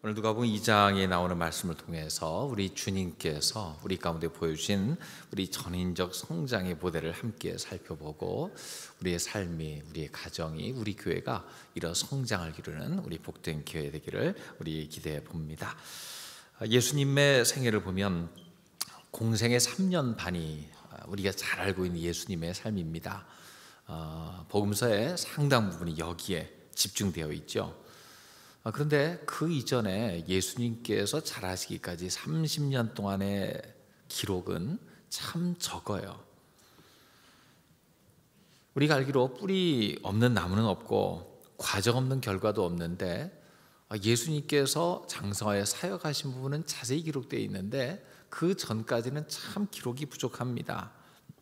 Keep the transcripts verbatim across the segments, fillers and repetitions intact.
오늘 누가복음 이 장에 나오는 말씀을 통해서 우리 주님께서 우리 가운데 보여주신 우리 전인적 성장의 모델을 함께 살펴보고 우리의 삶이, 우리의 가정이, 우리 교회가 이런 성장을 이루는 우리 복된 교회 되기를 우리 기대해 봅니다. 예수님의 생애를 보면 공생의 삼 년 반이 우리가 잘 알고 있는 예수님의 삶입니다. 어, 복음서의 상당 부분이 여기에 집중되어 있죠. 그런데 그 이전에 예수님께서 자라시기까지 삼십 년 동안의 기록은 참 적어요. 우리가 알기로 뿌리 없는 나무는 없고 과정 없는 결과도 없는데, 예수님께서 장성하여 사역하신 부분은 자세히 기록되어 있는데 그 전까지는 참 기록이 부족합니다.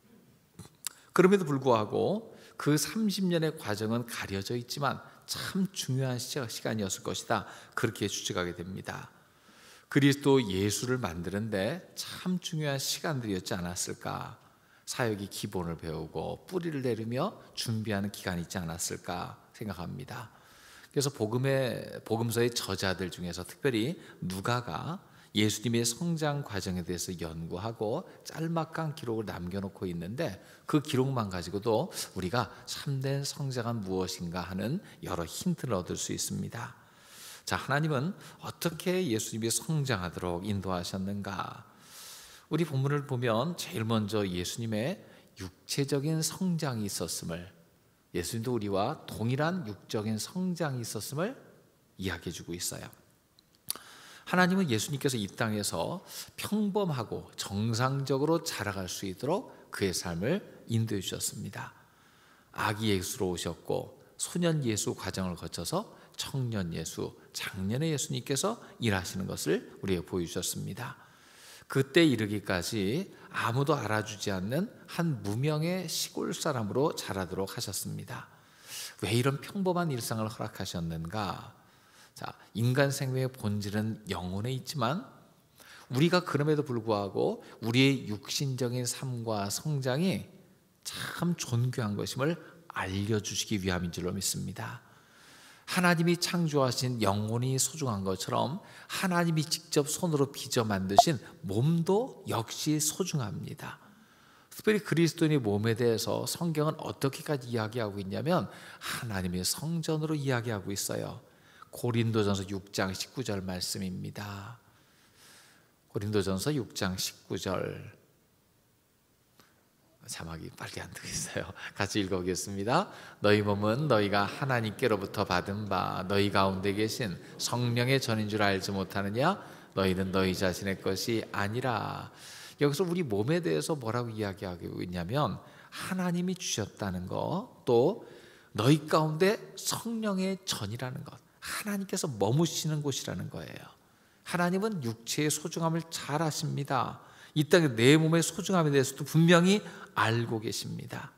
그럼에도 불구하고 그 삼십 년의 과정은 가려져 있지만 참 중요한 시간이었을 것이다, 그렇게 추측하게 됩니다. 그리스도 예수를 만드는데 참 중요한 시간들이었지 않았을까. 사역의 기본을 배우고 뿌리를 내리며 준비하는 기간이 있지 않았을까 생각합니다. 그래서 복음의, 복음서의 저자들 중에서 특별히 누가가 예수님의 성장 과정에 대해서 연구하고 짤막한 기록을 남겨놓고 있는데, 그 기록만 가지고도 우리가 참된 성장은 무엇인가 하는 여러 힌트를 얻을 수 있습니다. 자, 하나님은 어떻게 예수님이 성장하도록 인도하셨는가? 우리 본문을 보면 제일 먼저 예수님의 육체적인 성장이 있었음을, 예수님도 우리와 동일한 육적인 성장이 있었음을 이야기해 주고 있어요. 하나님은 예수님께서 이 땅에서 평범하고 정상적으로 자라갈 수 있도록 그의 삶을 인도해 주셨습니다. 아기 예수로 오셨고 소년 예수 과정을 거쳐서 청년 예수, 장년의 예수님께서 일하시는 것을 우리에게 보여주셨습니다. 그때 이르기까지 아무도 알아주지 않는 한 무명의 시골 사람으로 자라도록 하셨습니다. 왜 이런 평범한 일상을 허락하셨는가? 자, 인간 생명의 본질은 영혼에 있지만 우리가 그럼에도 불구하고 우리의 육신적인 삶과 성장이 참 존귀한 것임을 알려주시기 위함인 줄로 믿습니다. 하나님이 창조하신 영혼이 소중한 것처럼 하나님이 직접 손으로 빚어 만드신 몸도 역시 소중합니다. 특별히 그리스도인의 몸에 대해서 성경은 어떻게까지 이야기하고 있냐면 하나님의 성전으로 이야기하고 있어요. 고린도전서 육 장 십구 절 말씀입니다. 고린도전서 육 장 십구 절, 자막이 빨리 안 되겠어요. 같이 읽어보겠습니다. 너희 몸은 너희가 하나님께로부터 받은 바 너희 가운데 계신 성령의 전인 줄 알지 못하느냐? 너희는 너희 자신의 것이 아니라. 여기서 우리 몸에 대해서 뭐라고 이야기하고 있냐면 하나님이 주셨다는 것, 또 너희 가운데 성령의 전이라는 것, 하나님께서 머무시는 곳이라는 거예요. 하나님은 육체의 소중함을 잘 아십니다. 이 땅에 내 몸의 소중함에 대해서도 분명히 알고 계십니다.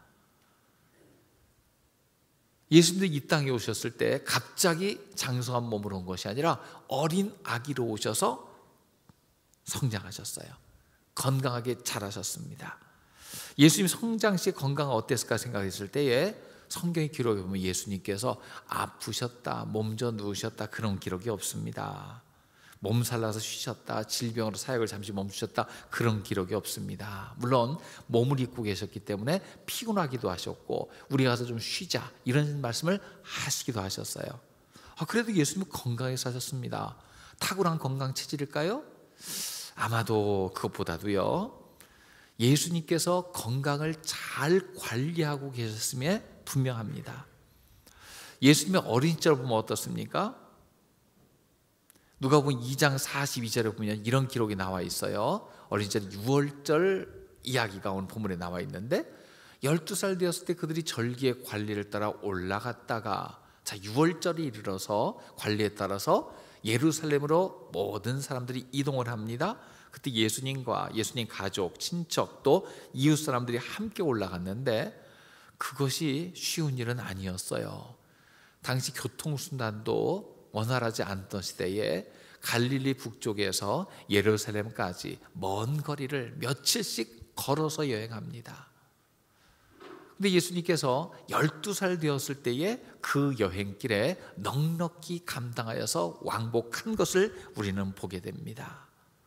예수님도 이 땅에 오셨을 때 갑자기 장성한 몸으로 온 것이 아니라 어린 아기로 오셔서 성장하셨어요. 건강하게 자라셨습니다. 예수님 성장 시 건강은 어땠을까 생각했을 때에 성경의 기록에 보면 예수님께서 아프셨다, 몸져 누우셨다, 그런 기록이 없습니다. 몸살나서 쉬셨다, 질병으로 사역을 잠시 멈추셨다, 그런 기록이 없습니다. 물론 몸을 입고 계셨기 때문에 피곤하기도 하셨고 우리 가서 좀 쉬자 이런 말씀을 하시기도 하셨어요. 아, 그래도 예수님은 건강하게 사셨습니다. 탁월한 건강 체질일까요? 아마도 그것보다도요, 예수님께서 건강을 잘 관리하고 계셨음에 분명합니다. 예수님의 어린 시절을 보면 어떻습니까? 누가복음 이 장 사십이 절에 보면 이런 기록이 나와 있어요. 어린 시절 유월절 이야기가 오늘 본문에 나와 있는데, 열두 살 되었을 때 그들이 절기의 관리를 따라 올라갔다가, 자, 유월절이 이르러서 관리에 따라서 예루살렘으로 모든 사람들이 이동을 합니다. 그때 예수님과 예수님 가족, 친척, 또 이웃 사람들이 함께 올라갔는데 그것이 쉬운 일은 아니었어요. 당시 교통수단도 원활하지 않던 시대에 갈릴리 북쪽에서 예루살렘까지 먼 거리를 며칠씩 걸어서 여행합니다. 근데 예수님께서 열두 살 되었을 때에 그 여행길에 넉넉히 감당하여서 왕복한 것을 우리는 보게 됩니다.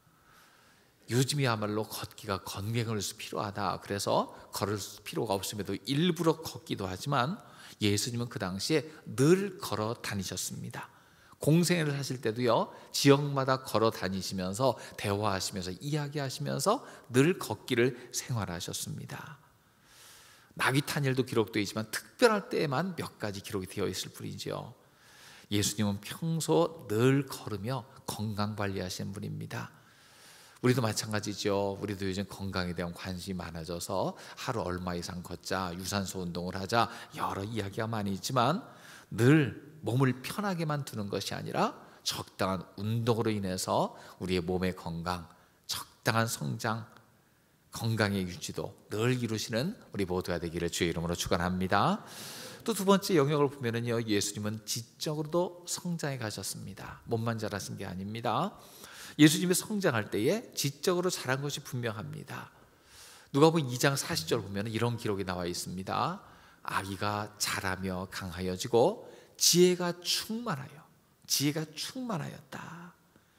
요즘이야말로 걷기가 건강을 위해서 필요하다, 그래서 걸을 필요가 없음에도 일부러 걷기도 하지만 예수님은 그 당시에 늘 걸어 다니셨습니다. 공생애를 하실 때도요, 지역마다 걸어 다니시면서 대화하시면서 이야기하시면서 늘 걷기를 생활하셨습니다. 나귀 탄 일도 기록되어 있지만 특별할 때에만 몇 가지 기록이 되어 있을 뿐이죠. 예수님은 평소 늘 걸으며 건강 관리하시는 분입니다. 우리도 마찬가지죠. 우리도 요즘 건강에 대한 관심이 많아져서 하루 얼마 이상 걷자, 유산소 운동을 하자, 여러 이야기가 많이 있지만 늘 몸을 편하게만 두는 것이 아니라 적당한 운동으로 인해서 우리의 몸의 건강, 적당한 성장, 건강의 유지도 늘 이루시는 우리 모두가 되기를 주의 이름으로 축원합니다. 또 두 번째 영역을 보면은요, 예수님은 지적으로도 성장해 가셨습니다. 몸만 자라신 게 아닙니다. 예수님이 성장할 때에 지적으로 자란 것이 분명합니다. 누가복음 이 장 사십 절 보면 이런 기록이 나와 있습니다. 아기가 자라며 강하여지고 지혜가 충만하여 지혜가 충만하였다.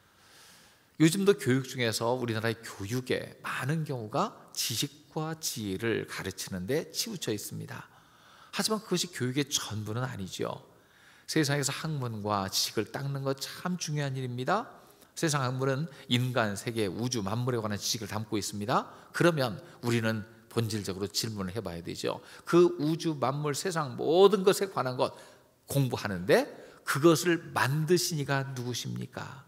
요즘도 교육 중에서 우리나라의 교육에 많은 경우가 지식과 지혜를 가르치는 데 치우쳐 있습니다. 하지만 그것이 교육의 전부는 아니죠. 세상에서 학문과 지식을 닦는 것 참 중요한 일입니다. 세상 학문은 인간, 세계, 우주, 만물에 관한 지식을 담고 있습니다. 그러면 우리는 본질적으로 질문을 해봐야 되죠. 그 우주, 만물, 세상 모든 것에 관한 것 공부하는데 그것을 만드신 이가 누구십니까?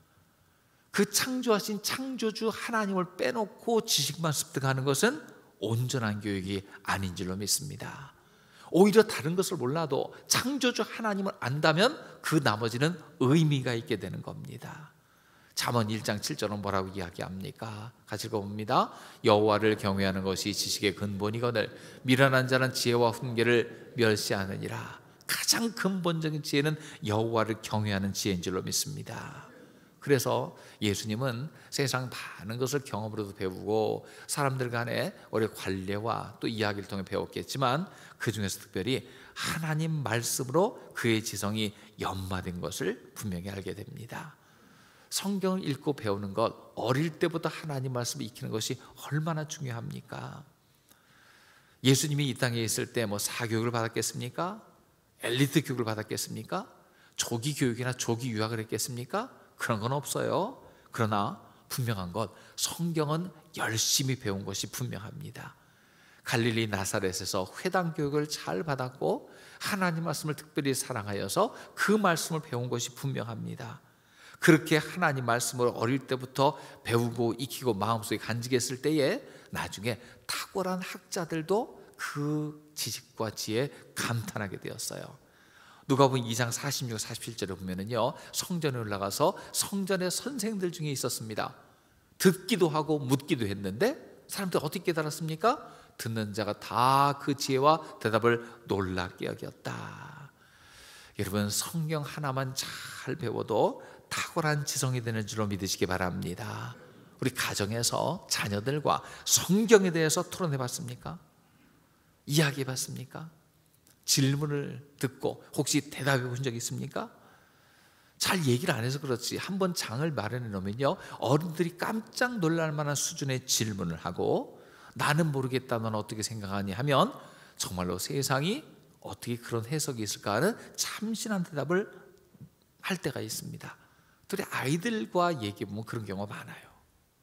그 창조하신 창조주 하나님을 빼놓고 지식만 습득하는 것은 온전한 교육이 아닌 줄로 믿습니다. 오히려 다른 것을 몰라도 창조주 하나님을 안다면 그 나머지는 의미가 있게 되는 겁니다. 잠언 일 장 칠 절은 뭐라고 이야기합니까? 같이 읽어봅니다. 여호와를 경외하는 것이 지식의 근본이거늘 미련한 자는 지혜와 훈계를 멸시하느니라. 가장 근본적인 지혜는 여호와를 경외하는 지혜인 줄로 믿습니다. 그래서 예수님은 세상 많은 것을 경험으로도 배우고 사람들 간의 오래 관례와 또 이야기를 통해 배웠겠지만 그 중에서 특별히 하나님 말씀으로 그의 지성이 연마된 것을 분명히 알게 됩니다. 성경을 읽고 배우는 것, 어릴 때부터 하나님 말씀을 익히는 것이 얼마나 중요합니까? 예수님이 이 땅에 있을 때 뭐 사교육을 받았겠습니까? 엘리트 교육을 받았겠습니까? 조기 교육이나 조기 유학을 했겠습니까? 그런 건 없어요. 그러나 분명한 것, 성경은 열심히 배운 것이 분명합니다. 갈릴리 나사렛에서 회당 교육을 잘 받았고 하나님 말씀을 특별히 사랑하여서 그 말씀을 배운 것이 분명합니다. 그렇게 하나님 말씀을 어릴 때부터 배우고 익히고 마음속에 간직했을 때에 나중에 탁월한 학자들도 그 지식과 지혜에 감탄하게 되었어요. 누가복음 이 장 사십육, 사십칠 절에 보면은요, 성전에 올라가서 성전의 선생들 중에 있었습니다. 듣기도 하고 묻기도 했는데 사람들이 어떻게 깨달았습니까? 듣는 자가 다 그 지혜와 대답을 놀랍게 여겼다. 여러분, 성경 하나만 잘 배워도 탁월한 지성이 되는 줄로 믿으시기 바랍니다. 우리 가정에서 자녀들과 성경에 대해서 토론해 봤습니까? 이야기해 봤습니까? 질문을 듣고 혹시 대답해 본 적 있습니까? 잘 얘기를 안 해서 그렇지 한번 장을 마련해 놓으면요, 어른들이 깜짝 놀랄 만한 수준의 질문을 하고 나는 모르겠다, 넌 어떻게 생각하니 하면 정말로 세상이 어떻게 그런 해석이 있을까 하는 참신한 대답을 할 때가 있습니다. 특히 아이들과 얘기해보면 그런 경우가 많아요.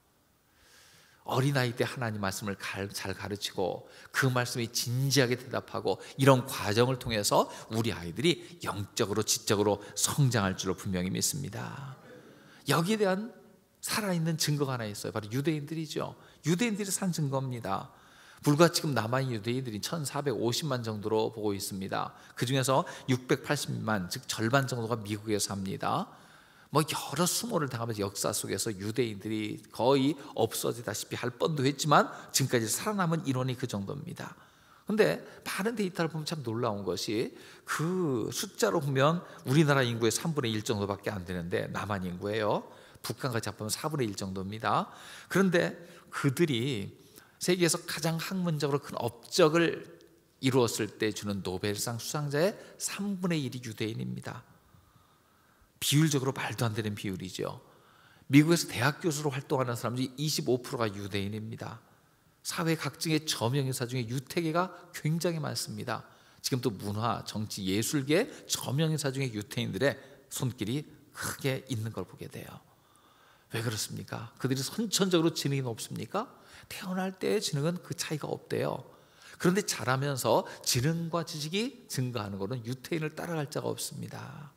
어린아이 때 하나님 말씀을 잘 가르치고 그 말씀에 진지하게 대답하고 이런 과정을 통해서 우리 아이들이 영적으로 지적으로 성장할 줄로 분명히 믿습니다. 여기에 대한 살아있는 증거가 하나 있어요. 바로 유대인들이죠. 유대인들이 산 증거입니다. 불과 지금 남아있는 유대인들이 천사백오십만 정도로 보고 있습니다. 그 중에서 육백팔십만, 즉 절반 정도가 미국에 삽니다. 뭐 여러 수모를 당하면서 역사 속에서 유대인들이 거의 없어지다시피 할 뻔도 했지만 지금까지 살아남은 인원이 그 정도입니다. 그런데 많은 데이터를 보면 참 놀라운 것이 그 숫자로 보면 우리나라 인구의 삼분의 일 정도밖에 안 되는데 남한 인구예요. 북한까지 합하면 사분의 일 정도입니다. 그런데 그들이 세계에서 가장 학문적으로 큰 업적을 이루었을 때 주는 노벨상 수상자의 삼분의 일이 유대인입니다. 비율적으로 말도 안 되는 비율이죠. 미국에서 대학 교수로 활동하는 사람 중 이십오 퍼센트가 유대인입니다. 사회 각층의 저명인사 중에 유태계가 굉장히 많습니다. 지금 또 문화, 정치, 예술계 저명인사 중에 유태인들의 손길이 크게 있는 걸 보게 돼요. 왜 그렇습니까? 그들이 선천적으로 지능이 높습니까? 태어날 때의 지능은 그 차이가 없대요. 그런데 자라면서 지능과 지식이 증가하는 것은 유태인을 따라갈 자가 없습니다.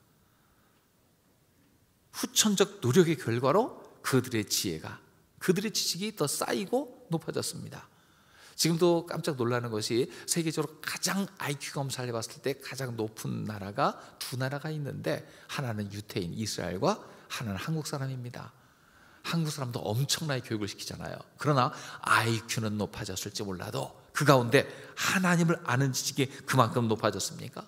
후천적 노력의 결과로 그들의 지혜가, 그들의 지식이 더 쌓이고 높아졌습니다. 지금도 깜짝 놀라는 것이 세계적으로 가장 아이큐 검사를 해봤을 때 가장 높은 나라가 두 나라가 있는데, 하나는 유태인 이스라엘과 하나는 한국 사람입니다. 한국 사람도 엄청나게 교육을 시키잖아요. 그러나 아이큐는 높아졌을지 몰라도 그 가운데 하나님을 아는 지식이 그만큼 높아졌습니까?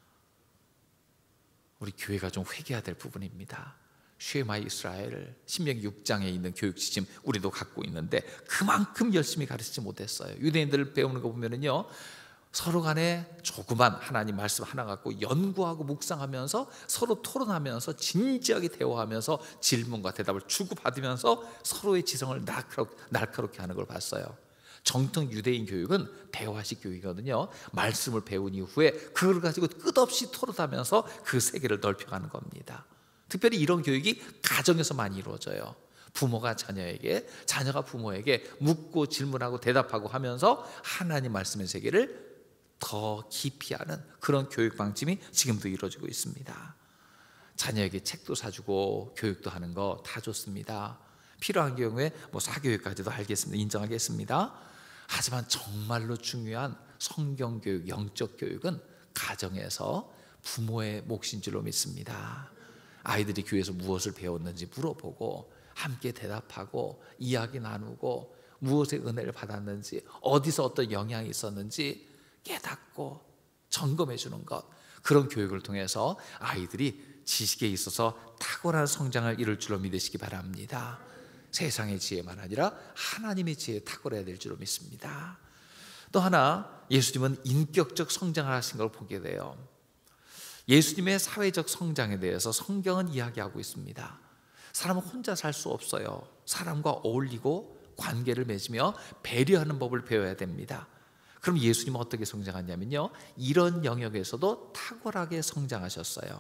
우리 교회가 좀 회개해야 될 부분입니다. 쉐마 이스라엘 신명기 육 장에 있는 교육 지침 우리도 갖고 있는데 그만큼 열심히 가르치지 못했어요. 유대인들 배우는 거 보면은요, 서로 간에 조그만 하나님 말씀 하나 갖고 연구하고 묵상하면서 서로 토론하면서 진지하게 대화하면서 질문과 대답을 주고받으면서 서로의 지성을 날카롭게, 날카롭게 하는 걸 봤어요. 정통 유대인 교육은 대화식 교육이거든요. 말씀을 배운 이후에 그걸 가지고 끝없이 토론하면서 그 세계를 넓혀가는 겁니다. 특별히 이런 교육이 가정에서 많이 이루어져요. 부모가 자녀에게, 자녀가 부모에게 묻고 질문하고 대답하고 하면서 하나님 말씀의 세계를 더 깊이 아는 그런 교육 방침이 지금도 이루어지고 있습니다. 자녀에게 책도 사주고 교육도 하는 거 다 좋습니다. 필요한 경우에 뭐 사교육까지도 알겠습니다. 인정하겠습니다. 하지만 정말로 중요한 성경 교육, 영적 교육은 가정에서 부모의 몫인 줄로 믿습니다. 아이들이 교회에서 무엇을 배웠는지 물어보고 함께 대답하고 이야기 나누고 무엇의 은혜를 받았는지, 어디서 어떤 영향이 있었는지 깨닫고 점검해 주는 것, 그런 교육을 통해서 아이들이 지식에 있어서 탁월한 성장을 이룰 줄로 믿으시기 바랍니다. 세상의 지혜만 아니라 하나님의 지혜에 탁월해야 될 줄로 믿습니다. 또 하나, 예수님은 인격적 성장을 하신 걸 보게 돼요. 예수님의 사회적 성장에 대해서 성경은 이야기하고 있습니다. 사람은 혼자 살 수 없어요. 사람과 어울리고 관계를 맺으며 배려하는 법을 배워야 됩니다. 그럼 예수님은 어떻게 성장하냐면요, 이런 영역에서도 탁월하게 성장하셨어요.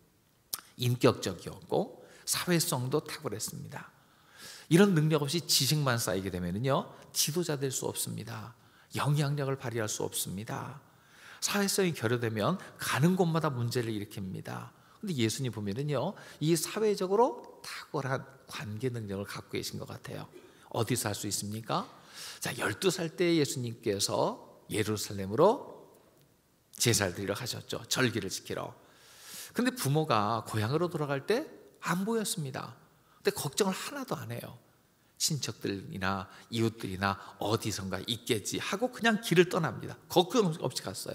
인격적이었고 사회성도 탁월했습니다. 이런 능력 없이 지식만 쌓이게 되면요, 지도자 될 수 없습니다. 영향력을 발휘할 수 없습니다. 사회성이 결여되면 가는 곳마다 문제를 일으킵니다. 근데 예수님 보면은요, 이 사회적으로 탁월한 관계 능력을 갖고 계신 것 같아요. 어디서 할 수 있습니까? 자, 열두 살 때 예수님께서 예루살렘으로 제사를 드리러 가셨죠. 절기를 지키러. 근데 부모가 고향으로 돌아갈 때 안 보였습니다. 근데 걱정을 하나도 안 해요. 친척들이나 이웃들이나 어디선가 있겠지 하고 그냥 길을 떠납니다. 걱정 없이 갔어요.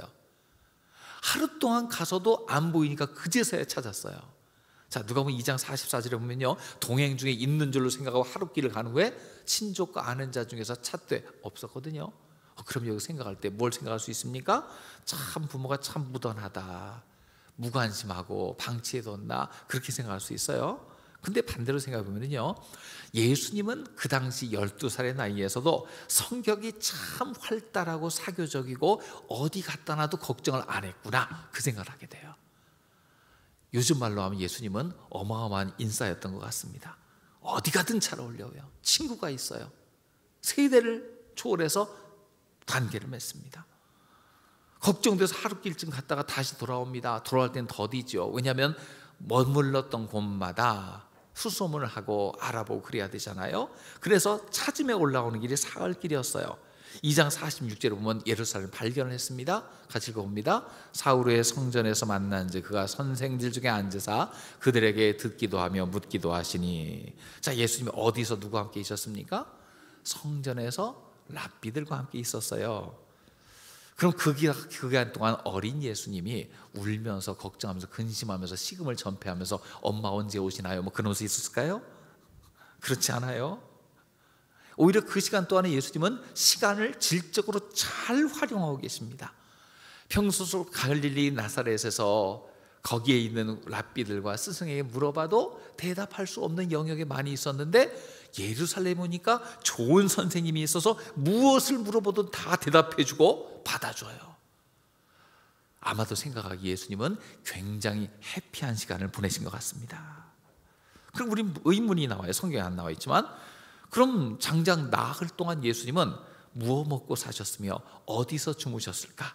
하루 동안 가서도 안 보이니까 그제서야 찾았어요. 자, 누가복음 이 장 사십사 절에 보면요, 동행 중에 있는 줄로 생각하고 하루길을 간 후에 친족과 아는 자 중에서 찾되 없었거든요. 어, 그럼 여기 생각할 때 뭘 생각할 수 있습니까? 참 부모가 참 무던하다, 무관심하고 방치해뒀나, 그렇게 생각할 수 있어요. 근데 반대로 생각해보면요, 예수님은 그 당시 열두 살의 나이에서도 성격이 참 활달하고 사교적이고 어디 갖다 놔도 걱정을 안 했구나, 그 생각을 하게 돼요. 요즘 말로 하면 예수님은 어마어마한 인싸였던 것 같습니다. 어디 가든 잘 어울려요. 친구가 있어요. 세대를 초월해서 관계를 맺습니다. 걱정돼서 하루길쯤 갔다가 다시 돌아옵니다. 돌아올 땐 더디죠. 왜냐하면 머물렀던 곳마다 수소문을 하고 알아보고 그래야 되잖아요. 그래서 찾으며 올라오는 길이 사흘길이었어요. 이 장 사십육 절에 보면 예루살렘 발견을 했습니다. 같이 읽어봅니다. 사울의 성전에서 만난 즉 그가 선생들 중에 앉으사 그들에게 듣기도 하며 묻기도 하시니. 자, 예수님이 어디서 누구와 함께 있었습니까? 성전에서 랍비들과 함께 있었어요. 그럼 그 기간 동안 어린 예수님이 울면서 걱정하면서 근심하면서 식음을 전폐하면서 엄마 언제 오시나요? 뭐 그런 모습이 있었을까요? 그렇지 않아요. 오히려 그 시간 동안에 예수님은 시간을 질적으로 잘 활용하고 계십니다. 평소 갈릴리 나사렛에서 거기에 있는 랍비들과 스승에게 물어봐도 대답할 수 없는 영역이 많이 있었는데 예루살렘 오니까 좋은 선생님이 있어서 무엇을 물어보든 다 대답해주고 받아줘요. 아마도 생각하기 예수님은 굉장히 해피한 시간을 보내신 것 같습니다. 그럼 우리 의문이 나와요. 성경에 안 나와 있지만, 그럼 장장 나흘 동안 예수님은 무엇 먹고 사셨으며 어디서 주무셨을까?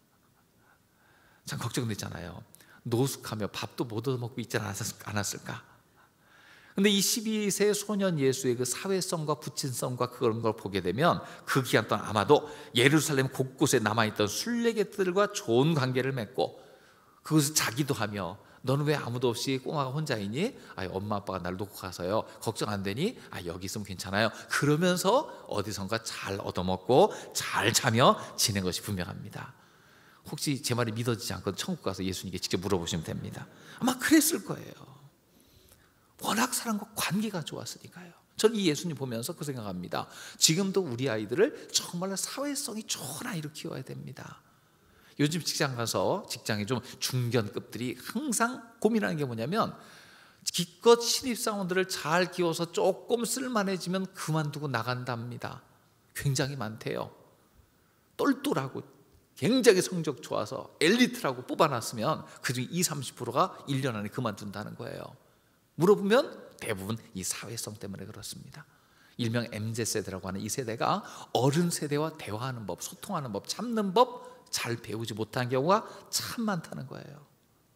참 걱정되잖아요. 노숙하며 밥도 못 얻어먹고 있지 않았을까? 근데 이 십이 세 소년 예수의 그 사회성과 부친성과 그런 걸 보게 되면 그 기간 동안 아마도 예루살렘 곳곳에 남아있던 순례객들과 좋은 관계를 맺고 그것을 자기도 하며, 너는 왜 아무도 없이 꼬마가 혼자이니? 아, 엄마 아빠가 날 놓고 가서요 걱정 안 되니? 아, 여기 있으면 괜찮아요. 그러면서 어디선가 잘 얻어먹고 잘 자며 지낸 것이 분명합니다. 혹시 제 말이 믿어지지 않거든 천국 가서 예수님께 직접 물어보시면 됩니다. 아마 그랬을 거예요. 워낙 사람과 관계가 좋았으니까요. 저는 이 예수님 보면서 그 생각합니다. 지금도 우리 아이들을 정말로 사회성이 좋은 아이로 키워야 됩니다. 요즘 직장 가서 직장에 좀 중견급들이 항상 고민하는 게 뭐냐면, 기껏 신입사원들을 잘 키워서 조금 쓸만해지면 그만두고 나간답니다. 굉장히 많대요. 똘똘하고 굉장히 성적 좋아서 엘리트라고 뽑아놨으면 그중 이십, 삼십 퍼센트가 일 년 안에 그만둔다는 거예요. 물어보면 대부분 이 사회성 때문에 그렇습니다. 일명 엠지 세대라고 하는 이 세대가 어른 세대와 대화하는 법, 소통하는 법, 참는 법 잘 배우지 못한 경우가 참 많다는 거예요.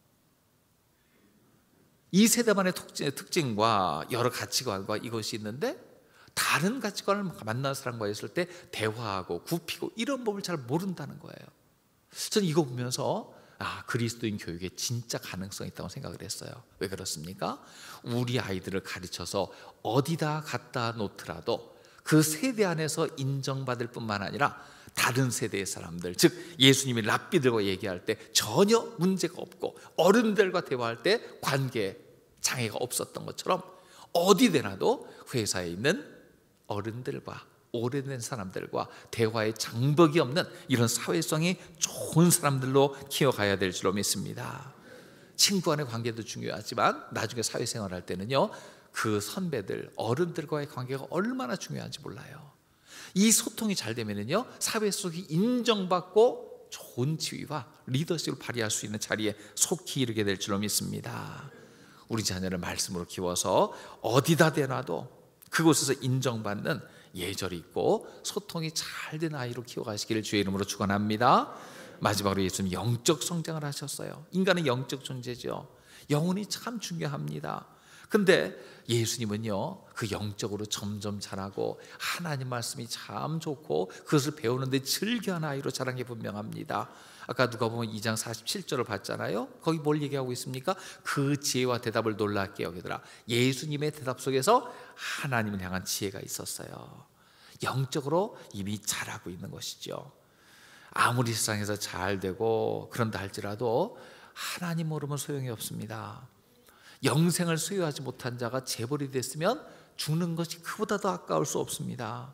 이 세대만의 특징과 여러 가치관과 이것이 있는데, 다른 가치관을 만난 사람과 있을 때 대화하고 굽히고 이런 법을 잘 모른다는 거예요. 저는 이거 보면서 아, 그리스도인 교육에 진짜 가능성이 있다고 생각을 했어요. 왜 그렇습니까? 우리 아이들을 가르쳐서 어디다 갖다 놓더라도 그 세대 안에서 인정받을 뿐만 아니라 다른 세대의 사람들, 즉 예수님이 랍비들과 얘기할 때 전혀 문제가 없고 어른들과 대화할 때 관계 장애가 없었던 것처럼, 어디 되나도 회사에 있는 어른들과 오래된 사람들과 대화의 장벽이 없는 이런 사회성이 좋은 사람들로 키워가야 될 줄로 믿습니다. 친구 간의 관계도 중요하지만 나중에 사회생활할 때는요, 그 선배들, 어른들과의 관계가 얼마나 중요한지 몰라요. 이 소통이 잘 되면은요, 사회 속이 인정받고 좋은 지위와 리더십을 발휘할 수 있는 자리에 속히 이르게 될 줄로 믿습니다. 우리 자녀를 말씀으로 키워서 어디다 대놔도 그곳에서 인정받는 예절이 있고 소통이 잘 된 아이로 키워가시기를 주의 이름으로 축원합니다. 마지막으로 예수님 영적 성장을 하셨어요. 인간은 영적 존재죠. 영혼이 참 중요합니다. 근데 예수님은요, 그 영적으로 점점 자라고 하나님 말씀이 참 좋고 그것을 배우는데 즐겨하는 아이로 자란 게 분명합니다. 아까 누가복음 이 장 사십칠 절을 봤잖아요. 거기 뭘 얘기하고 있습니까? 그 지혜와 대답을 놀랍게 여기더라. 예수님의 대답 속에서 하나님을 향한 지혜가 있었어요. 영적으로 이미 자라고 있는 것이죠. 아무리 세상에서 잘 되고 그런다 할지라도 하나님 모르면 소용이 없습니다. 영생을 소유하지 못한 자가 재벌이 됐으면 죽는 것이 그보다 더 아까울 수 없습니다.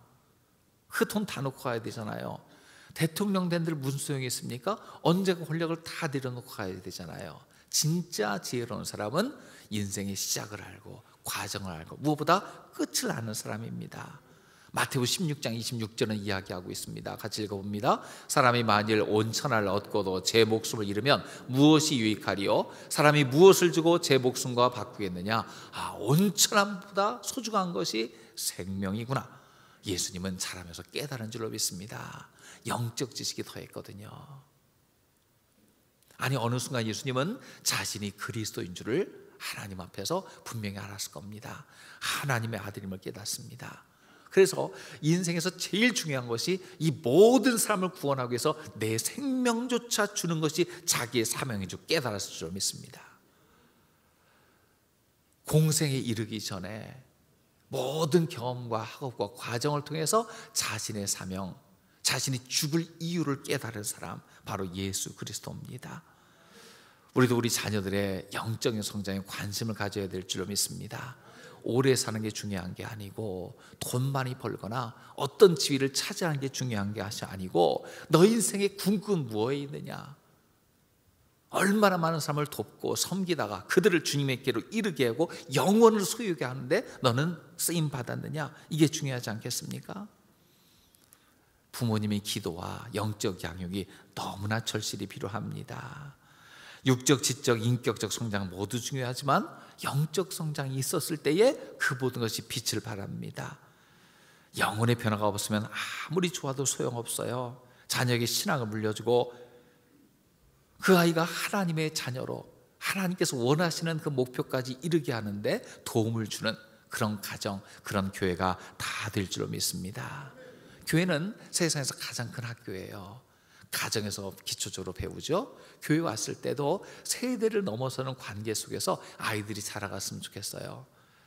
그 돈 다 놓고 가야 되잖아요. 대통령 된 들 무슨 소용이 있습니까? 언제가 권력을 다 내려놓고 가야 되잖아요. 진짜 지혜로운 사람은 인생의 시작을 알고 과정을 알고 무엇보다 끝을 아는 사람입니다. 마태복음 십육 장 이십육 절은 이야기하고 있습니다. 같이 읽어봅니다. 사람이 만일 온 천하를 얻고도 제 목숨을 잃으면 무엇이 유익하리요? 사람이 무엇을 주고 제 목숨과 바꾸겠느냐? 아, 온 천하보다 소중한 것이 생명이구나. 예수님은 자라면서 깨달은 줄로 믿습니다. 영적 지식이 더했거든요. 아니, 어느 순간 예수님은 자신이 그리스도인 줄을 하나님 앞에서 분명히 알았을 겁니다. 하나님의 아들임을 깨닫습니다. 그래서 인생에서 제일 중요한 것이 이 모든 사람을 구원하기 위해서 내 생명조차 주는 것이 자기의 사명인 줄 깨달았을 줄 믿습니다. 공생에 이르기 전에 모든 경험과 학업과 과정을 통해서 자신의 사명, 자신이 죽을 이유를 깨달은 사람, 바로 예수 그리스도입니다. 우리도 우리 자녀들의 영적인 성장에 관심을 가져야 될 줄로 믿습니다. 오래 사는 게 중요한 게 아니고 돈 많이 벌거나 어떤 지위를 차지하는 게 중요한 게 아니고 너 인생의 궁극은 무엇에 있느냐, 얼마나 많은 사람을 돕고 섬기다가 그들을 주님의께로 이르게 하고 영원을 소유하게 하는데 너는 쓰임 받았느냐? 이게 중요하지 않겠습니까? 부모님의 기도와 영적 양육이 너무나 절실히 필요합니다. 육적, 지적, 인격적 성장 모두 중요하지만 영적 성장이 있었을 때에 그 모든 것이 빛을 발합니다. 영혼의 변화가 없으면 아무리 좋아도 소용없어요. 자녀에게 신앙을 물려주고 그 아이가 하나님의 자녀로 하나님께서 원하시는 그 목표까지 이르게 하는데 도움을 주는 그런 가정, 그런 교회가 다 될 줄로 믿습니다. 교회는 세상에서 가장 큰 학교예요. 가정에서 기초적으로 배우죠. 교회 왔을 때도 세대를 넘어서는 관계 속에서 아이들이 자라갔으면 좋겠어요.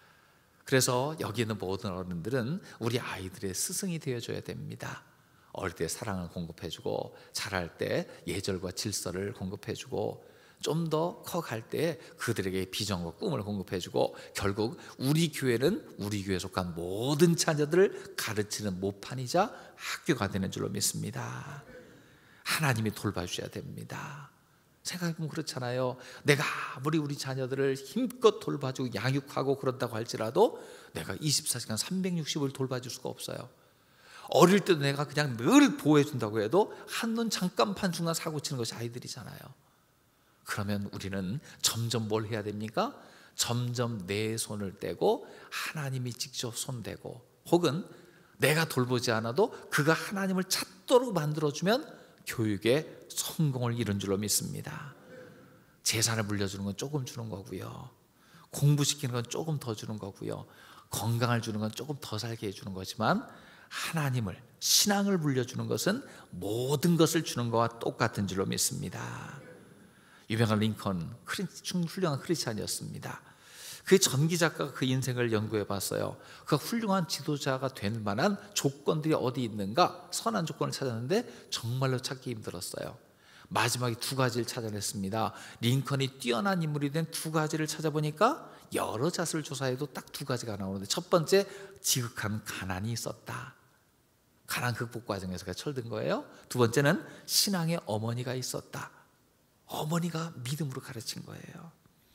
그래서 여기 있는 모든 어른들은 우리 아이들의 스승이 되어줘야 됩니다. 어릴 때 사랑을 공급해주고 자랄 때 예절과 질서를 공급해주고 좀 더 커갈 때 그들에게 비전과 꿈을 공급해주고 결국 우리 교회는 우리 교회에 속한 모든 자녀들을 가르치는 모판이자 학교가 되는 줄로 믿습니다. 하나님이 돌봐주셔야 됩니다. 생각해보면 그렇잖아요. 내가 아무리 우리 자녀들을 힘껏 돌봐주고 양육하고 그런다고 할지라도 내가 이십사 시간 삼백육십을 돌봐줄 수가 없어요. 어릴 때도 내가 그냥 늘 보호해준다고 해도 한눈 잠깐 판순간 사고 치는 것이 아이들이잖아요. 그러면 우리는 점점 뭘 해야 됩니까? 점점 내 손을 떼고 하나님이 직접 손대고 혹은 내가 돌보지 않아도 그가 하나님을 찾도록 만들어주면 교육에 성공을 이룬 줄로 믿습니다. 재산을 물려주는 건 조금 주는 거고요. 공부시키는 건 조금 더 주는 거고요. 건강을 주는 건 조금 더 살게 해주는 거지만 하나님을, 신앙을 물려주는 것은 모든 것을 주는 것과 똑같은 줄로 믿습니다. 유명한 링컨, 훌륭한 크리스찬이었습니다. 그 전기 작가가 그 인생을 연구해 봤어요. 그 훌륭한 지도자가 될 만한 조건들이 어디 있는가 선한 조건을 찾았는데 정말로 찾기 힘들었어요. 마지막에 두 가지를 찾아냈습니다. 링컨이 뛰어난 인물이 된 두 가지를 찾아보니까 여러 자수를 조사해도 딱 두 가지가 나오는데 첫 번째, 지극한 가난이 있었다. 가난 극복 과정에서 그가 철든 거예요. 두 번째는 신앙의 어머니가 있었다. 어머니가 믿음으로 가르친 거예요.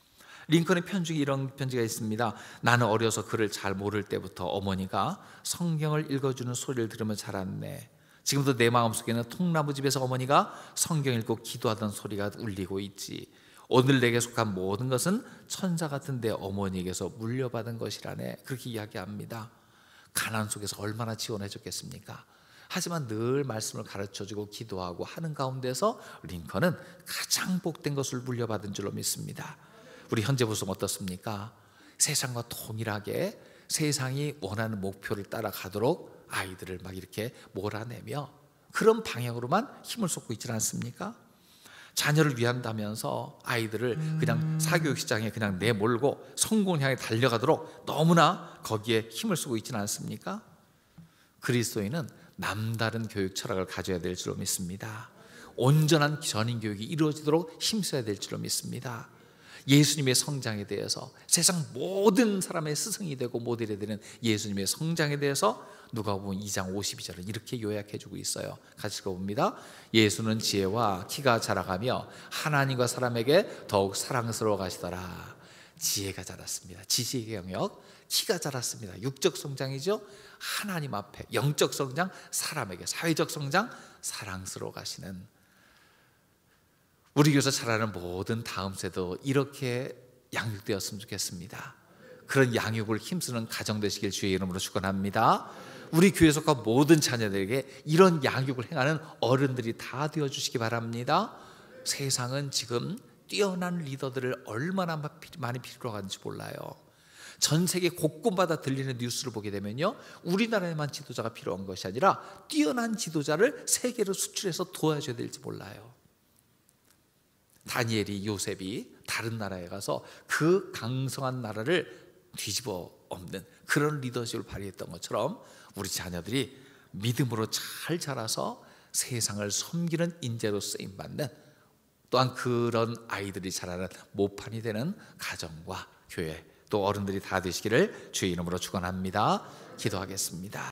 링컨의 편지 중에 이런 편지가 있습니다. 나는 어려서 글을 잘 모를 때부터 어머니가 성경을 읽어주는 소리를 들으며 자랐네. 지금도 내 마음속에는 통나무집에서 어머니가 성경 읽고 기도하던 소리가 울리고 있지. 오늘 내게 속한 모든 것은 천사 같은 내 어머니에게서 물려받은 것이라네. 그렇게 이야기합니다. 가난 속에서 얼마나 지원해 줬겠습니까? 하지만 늘 말씀을 가르쳐주고 기도하고 하는 가운데서 링컨은 가장 복된 것을 물려받은 줄로 믿습니다. 우리 현재 보성 어떻습니까? 세상과 동일하게 세상이 원하는 목표를 따라가도록 아이들을 막 이렇게 몰아내며 그런 방향으로만 힘을 쏟고 있지 않습니까? 자녀를 위한다면서 아이들을 그냥 사교육 시장에 그냥 내몰고 성공을 향해 달려가도록 너무나 거기에 힘을 쓰고 있지는 않습니까? 그리스도인은 남다른 교육 철학을 가져야 될 줄로 믿습니다. 온전한 전인 교육이 이루어지도록 힘써야 될 줄로 믿습니다. 예수님의 성장에 대해서 세상 모든 사람의 스승이 되고 모델이 되는 예수님의 성장에 대해서 누가복음 이 장 오십이 절은 이렇게 요약해주고 있어요. 같이 읽어봅니다. 예수는 지혜와 키가 자라가며 하나님과 사람에게 더욱 사랑스러워 가시더라. 지혜가 자랐습니다. 지식의 영역, 키가 자랐습니다. 육적 성장이죠. 하나님 앞에 영적 성장, 사람에게 사회적 성장, 사랑스러워 가시는 우리 교회에서 자라는 모든 다음 세도 이렇게 양육되었으면 좋겠습니다. 그런 양육을 힘쓰는 가정 되시길 주의 이름으로 축원합니다. 우리 교회에 속한 모든 자녀들에게 이런 양육을 행하는 어른들이 다 되어주시기 바랍니다. 세상은 지금 뛰어난 리더들을 얼마나 많이 필요로 하는지 몰라요. 전 세계 곳곳마다 들리는 뉴스를 보게 되면요, 우리나라에만 지도자가 필요한 것이 아니라 뛰어난 지도자를 세계로 수출해서 도와줘야 될지 몰라요. 다니엘이, 요셉이 다른 나라에 가서 그 강성한 나라를 뒤집어 엎는 그런 리더십을 발휘했던 것처럼 우리 자녀들이 믿음으로 잘 자라서 세상을 섬기는 인재로 쓰임받는, 또한 그런 아이들이 자라는 모판이 되는 가정과 교회 또 어른들이 다 되시기를 주의 이름으로 축원합니다. 기도하겠습니다.